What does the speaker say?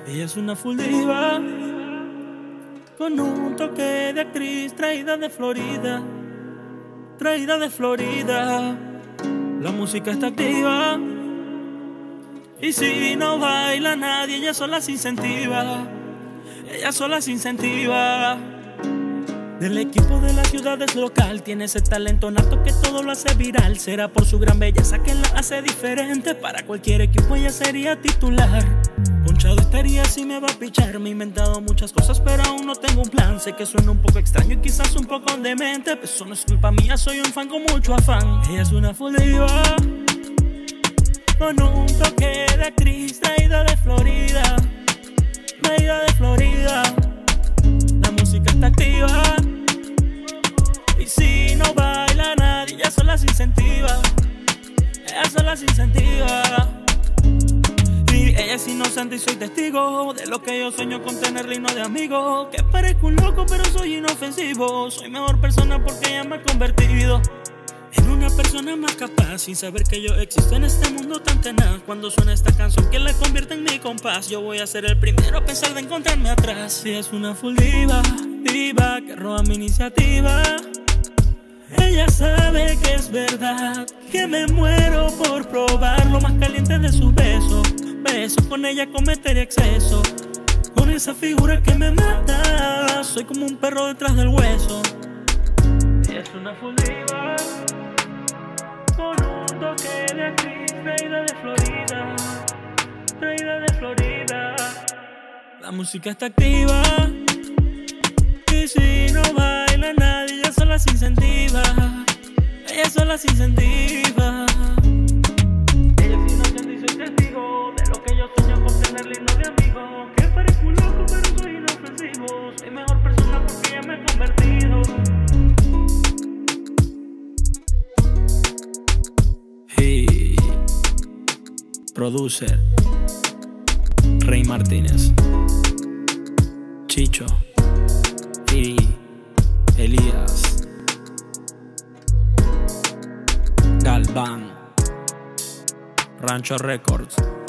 Ella es una full diva, con un toque de actriz traída de Florida. Traída de Florida. La música está activa, y si no baila nadie, ella sola se incentiva. Ella sola se incentiva. Del equipo de la ciudad es local, tiene ese talento nato que todo lo hace viral. Será por su gran belleza que la hace diferente, para cualquier equipo ella sería titular. Ponchado estaría si me va a pichar. Me he inventado muchas cosas pero aún no tengo un plan. Sé que suena un poco extraño y quizás un poco demente, pero eso no es culpa mía, soy un fan con mucho afán. Ella es una full diva, con un toque de actriz traída de Florida. Traída de Florida. La música está activa, y si no baila nadie, ella sola se incentiva. Ella sola se incentiva. Y ella es inocente y soy testigo de lo que yo sueño con tenerla y no de amigo. Que parezco un loco pero soy inofensivo. Soy mejor persona porque ella me ha convertido en una persona más capaz, sin saber que yo existo en este mundo tan tenaz. Cuando suena esta canción que la convierte en mi compás, yo voy a ser el primero a pensar de encontrarme atrás. Ella es una full diva, diva que roba mi iniciativa. Ella sabe que es verdad, que me muero por probar lo más caliente de sus besos. Besos con ella cometería exceso, con esa figura que me mata. Soy como un perro detrás del hueso. Ella es una full diva, con un toque de actriz traída de Florida. Traída de Florida. La música está activa, y si no baila nadie, ella sola se incentiva. Ella sola se incentiva. Ella es inocente y soy testigo de lo que yo sueño con tenerla y no de amigo. Que parezco un loco pero soy inofensivo. Soy mejor persona porque ella me ha convertido. Hey, producer Rey Martínez, Chicho y Elías Galván, Rancho Records.